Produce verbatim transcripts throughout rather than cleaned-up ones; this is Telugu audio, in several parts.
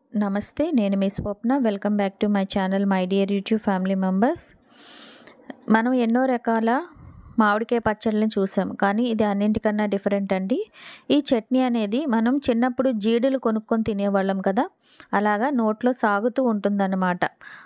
నమస్తే, నేను మీ Swapna. Welcome back to my channel my dear YouTube family members. మనం ఎన్నో రకాల మామిడికాయ పచ్చళ్ళని చూసాం, కానీ ఇది అన్నింటికన్నా డిఫరెంట్ అండి. ఈ చట్నీ అనేది మనం చిన్నప్పుడు జీడులు కొనుక్కొని తినేవాళ్ళం కదా, అలాగా నోట్లో సాగుతూ ఉంటుందన్నమాట.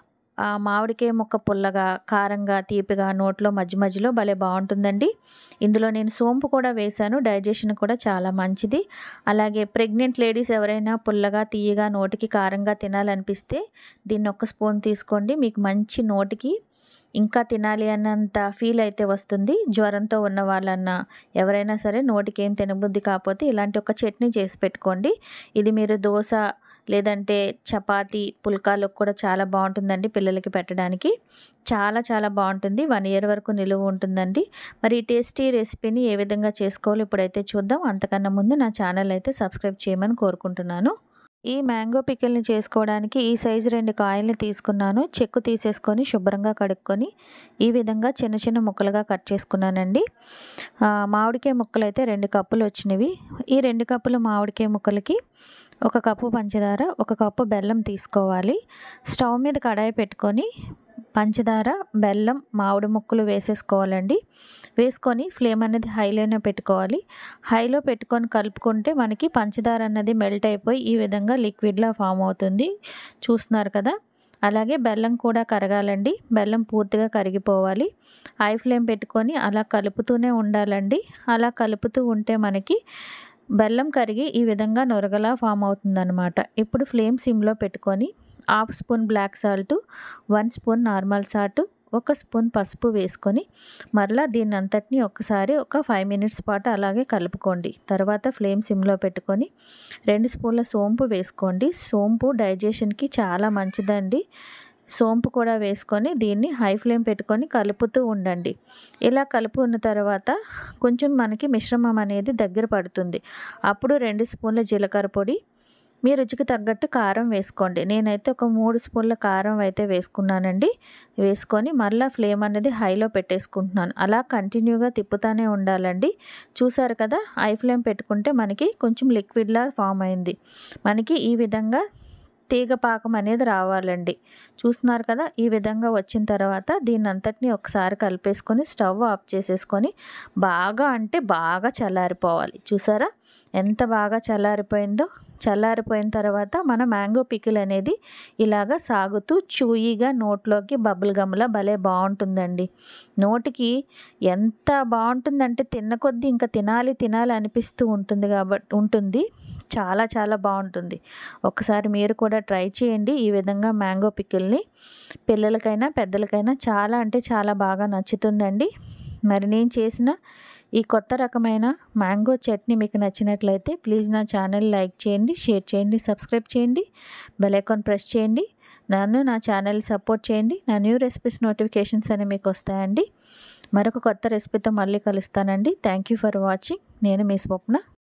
ఆ మామిడికాయ ముక్క పుల్లగా, కారంగా, తీపిగా నోట్లో మధ్య మధ్యలో భలే బాగుంటుందండి. ఇందులో నేను సోంపు కూడా వేశాను, డైజెషన్ కూడా చాలా మంచిది. అలాగే ప్రెగ్నెంట్ లేడీస్ ఎవరైనా పుల్లగా, తీయగా, నోటికి కారంగా తినాలనిపిస్తే దీన్ని ఒక స్పూన్ తీసుకోండి. మీకు మంచి నోటికి ఇంకా తినాలి అన్నంత ఫీల్ అయితే వస్తుంది. జ్వరంతో ఉన్న వాళ్ళన్నా ఎవరైనా సరే నోటికి ఏం తినబుద్ధి కాకపోతే ఇలాంటి ఒక చట్నీ చేసి పెట్టుకోండి. ఇది మీరు దోశ లేదంటే చపాతీ, పుల్కాలకు కూడా చాలా బాగుంటుందండి. పిల్లలకి పెట్టడానికి చాలా చాలా బాగుంటుంది. వన్ ఇయర్ వరకు నిలువ ఉంటుందండి. మరి ఈ టేస్టీ రెసిపీని ఏ విధంగా చేసుకోవాలో ఇప్పుడైతే చూద్దాం. అంతకన్నా ముందు నా ఛానల్ అయితే సబ్స్క్రైబ్ చేయమని కోరుకుంటున్నాను. ఈ మ్యాంగో పికిల్ని చేసుకోవడానికి ఈ సైజు రెండు కాయల్ని తీసుకున్నాను. చెక్కు తీసేసుకొని శుభ్రంగా కడుక్కొని ఈ విధంగా చిన్న చిన్న ముక్కలుగా కట్ చేసుకున్నానండి. మామిడికాయ ముక్కలు అయితే రెండు కప్పులు వచ్చినవి. ఈ రెండు కప్పుల మామిడికాయ ముక్కలకి ఒక కప్పు పంచదార, ఒక కప్పు బెల్లం తీసుకోవాలి. స్టవ్ మీద కడాయి పెట్టుకొని పంచదార, బెల్లం, మామిడి ముక్కలు వేసేసుకోవాలండి. వేసుకొని ఫ్లేమ్ అనేది హైలోనే పెట్టుకోవాలి. హైలో పెట్టుకొని కలుపుకుంటే మనకి పంచదార అన్నది మెల్ట్ అయిపోయి ఈ విధంగా లిక్విడ్లా ఫామ్ అవుతుంది. చూస్తున్నారు కదా. అలాగే బెల్లం కూడా కరగాలండి. బెల్లం పూర్తిగా కరిగిపోవాలి. హై ఫ్లేమ్ పెట్టుకొని అలా కలుపుతూనే ఉండాలండి. అలా కలుపుతూ ఉంటే మనకి బెల్లం కరిగి ఈ విధంగా నొరగలా ఫామ్ అవుతుందన్నమాట. ఇప్పుడు ఫ్లేమ్ సిమ్లో పెట్టుకొని half spoon black salt, one spoon normal salt, ఒక స్పూన్ పసుపు వేసుకొని మరలా దీన్ని అంతటినీ ఒక్కసారి ఒక ఫైవ్ మినిట్స్ పాటు అలాగే కలుపుకోండి. తర్వాత ఫ్లేమ్ సిమ్లో పెట్టుకొని రెండు స్పూన్ల సోంపు వేసుకోండి. సోంపు డైజెషన్కి చాలా మంచిదండి. సోంపు కూడా వేసుకొని దీన్ని హై ఫ్లేమ్ పెట్టుకొని కలుపుతూ ఉండండి. ఇలా కలుపుకున్న తర్వాత కొంచెం మనకి మిశ్రమం అనేది దగ్గర పడుతుంది. అప్పుడు రెండు స్పూన్ల జీలకర్ర పొడి, మీ రుచికి తగ్గట్టు కారం వేసుకోండి. నేనైతే ఒక మూడు స్పూన్ల కారం అయితే వేసుకున్నానండి. వేసుకొని మళ్ళీ ఫ్లేమ్ అనేది హైలో పెట్టేసుకుంటున్నాను. అలా కంటిన్యూగా తిప్పుతూనే ఉండాలండి. చూసారు కదా, హై ఫ్లేమ్ పెట్టుకుంటే మనకి కొంచెం లిక్విడ్లా ఫామ్ అయింది. మనకి ఈ విధంగా తీగ పాకం అనేది రావాలండి. చూస్తున్నారు కదా. ఈ విధంగా వచ్చిన తర్వాత దీన్ని అంతటినీ ఒకసారి కలిపేసుకొని స్టవ్ ఆఫ్ చేసేసుకొని బాగా అంటే బాగా చల్లారిపోవాలి. చూసారా ఎంత బాగా చల్లారిపోయిందో. చల్లారిపోయిన తర్వాత మన మ్యాంగో పికిల్ అనేది ఇలాగా సాగుతూ చూయిగా నోట్లోకి బబుల్ గమ్లా భలే బాగుంటుందండి. నోటికి ఎంత బాగుంటుందంటే తిన్న కొద్దీ ఇంకా తినాలి తినాలి అనిపిస్తూ ఉంటుంది. కాబట్టి ఉంటుంది చాలా చాలా బాగుంటుంది. ఒకసారి మీరు కూడా ట్రై చేయండి ఈ విధంగా మ్యాంగో పికిల్ని. పిల్లలకైనా పెద్దలకైనా చాలా అంటే చాలా బాగా నచ్చుతుందండి. మరి నేను చేసిన ఈ కొత్త రకమైన మ్యాంగో చట్నీ మీకు నచ్చినట్లయితే ప్లీజ్ నా ఛానల్ లైక్ చేయండి, షేర్ చేయండి, సబ్స్క్రైబ్ చేయండి, బెల్ ఐకాన్ ప్రెస్ చేయండి. నన్ను నా ఛానల్ సపోర్ట్ చేయండి. నా న్యూ రెసిపీస్ నోటిఫికేషన్స్ అనేవి మీకు వస్తాయండి. మరొక కొత్త రెసిపీతో మళ్ళీ కలుస్తానండి. Thank you for watching. నేను మీ స్వప్న.